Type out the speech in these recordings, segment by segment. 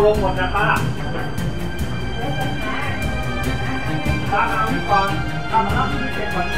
ลงหมดนะป้าเอาที่ก่อนทำมาแล้วที่เจ็บก่อน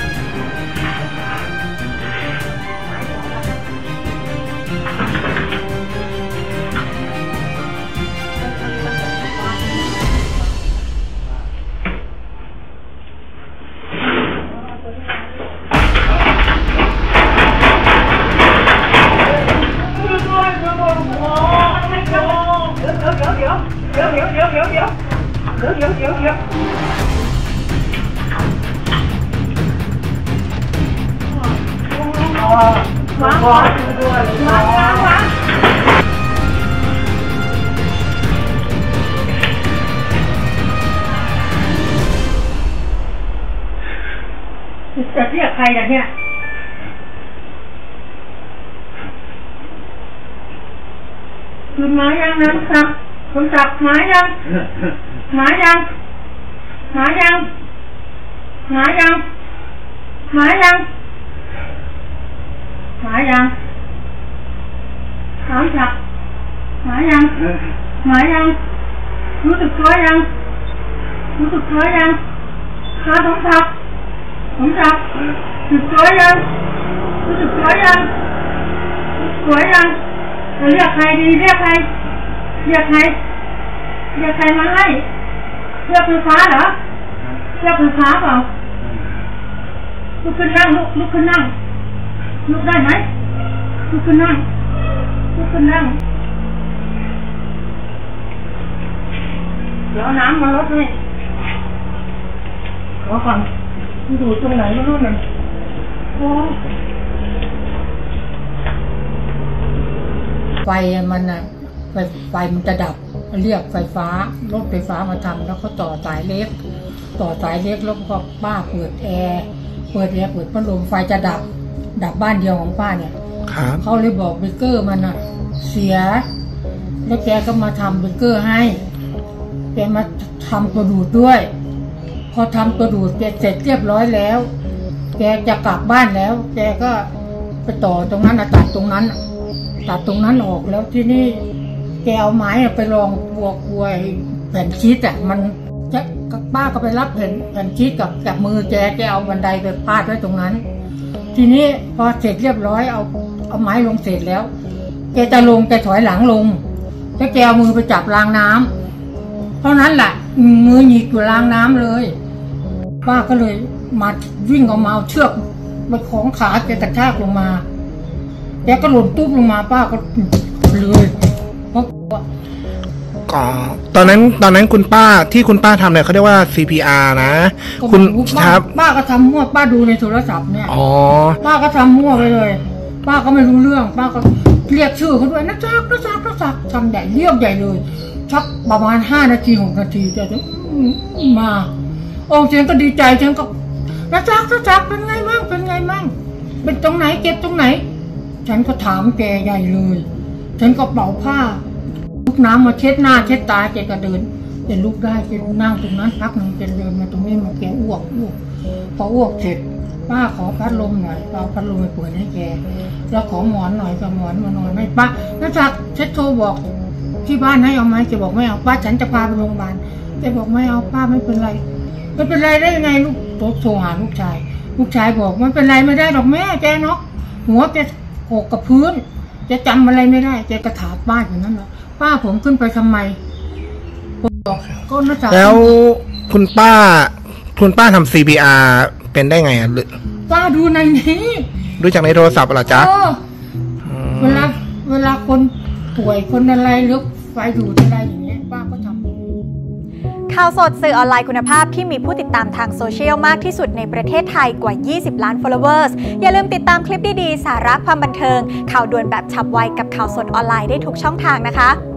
จะเรียกใครกันเนี่ยคุณหมายังนั้นครับคุณจับหมายังหมายังหมายังหมายังหมายังหมายังถามจับหมายังหมายังรู้สึกตัวยังรู้สึกตัวยังข้าต้องจับผมจับรู้สึกตัวยังรู้สึกตัวยังตัวยังจะเรียกใครดีเรียกใครเรียกใครเรียกใครมาให้เรียกไฟฟ้าเหรอเรียกไฟฟ้าเปล่าลุกขึ้นนั่งลุกขึ้นนั่งลุกได้ไหมลุกขึ้นนั่งลุกขึ้นนั่งเดี๋ยวน้ำมาลดให้ขอก่อนอยู่ตรงไหนไม่รู้นั่นโอ้ไฟมันน่ะไฟมันจะดับเรียกไฟฟ้ารถไฟฟ้ามาทำแล้วเขาต่อสายเล็กแล้วก็ป้าเปิดแอร์เปิดพัดลมไฟจะดับบ้านเดียวของป้าเนี่ยเขาเลยบอกเบเกอร์มันน่ะเสียแล้วแกก็มาทำเบเกอร์ให้แกมาทำตัวดูดด้วยพอทำตัวดูดแกเสร็จเรียบร้อยแล้วแกจะกลับบ้านแล้วแกก็ไปต่อตรงนั้นตัดตรงนั้นออกแล้วที่นี่แกเอาไม้ไปรองวัวแผ่นชีสมันป้าก็ไปรับแผ่นชีสกับมือแกเอาบันไดไปพาดไว้ตรงนั้นทีนี้พอเสร็จเรียบร้อยเอาไม้ลงเสร็จแล้วแกจะลงแกถอยหลังลงแล้วแกเอามือไปจับรางน้ำเท่านั้นแหละมือหยิกอยู่รางน้ำเลยป้าก็เลยมาวิ่งออกมาเอาเชือกไปของขาแกกระชากลงมาแกก็หล่นตุ๊บลงมาป้าก็เลยตอนนั้นคุณป้าที่คุณป้าทำเนี่ยเขาเรียกว่า CPR นะคุณครับป้าก็ทำมั่วป้าดูในโทรศัพท์เนี่ยป้าก็ทำมั่วไปเลยป้าก็ไม่รู้เรื่องป้าก็เรียกชื่อเขาด้วยนะจักทำใหญ่เรียกใหญ่เลยชักประมาณ5 นาที 6 นาทีจะมาโอ้เฉันก็ดีใจฉันก็นะจักเป็นไงมั่งเป็นตรงไหนเก็บตรงไหนฉันก็ถามแกใหญ่เลยฉันก็เป่าผ้าลุกน้ำมาเช็ดหน้าเช็ดตาแกก็เดินแกลุกได้แกนั่งตรงนั้นพักหนึ่งแกเดินมาตรงนี้มาแกอ้วกพออ้วกเสร็จป้าขอพัดลมหน่อยเอาพัดลมไปเปิดให้แกแล้วขอหมอนหน่อยกับหมอนมานอนให้ป้าแล้วจากเช็ดโทรบอกที่บ้านให้เอาไหมแกบอกไม่เอาป้าฉันจะพาไปโรงพยาบาลแกบอกไม่เอาป้าไม่เป็นไรได้ยังไงลูกโทรหาลูกชายบอกไม่เป็นไรไม่ได้หรอกแม่แกเนาะหัวแกโขกกับพื้นจะจำอะไรไม่ได้แกกระถาป้าอย่างนั้นแหละป้าผมขึ้นไปทำไมบอกก็น่าจะแล้วคุณป้าทำ CPR เป็นได้ไงอ่ะป้าดูในนี้ดูจากในโทรศัพท์เหรอจ๊ะเวลาคนป่วยคนอะไรหรือไฟดูดอะไรอย่างเงี้ยป้าก็ทำข่าวสดสื่อออนไลน์คุณภาพที่มีผู้ติดตามทางโซเชียลมากที่สุดในประเทศไทยกว่า20 ล้าน followers อย่าลืมติดตามคลิปดีๆสาระความบันเทิงข่าวด่วนแบบฉับไวกับข่าวสดออนไลน์ได้ทุกช่องทางนะคะ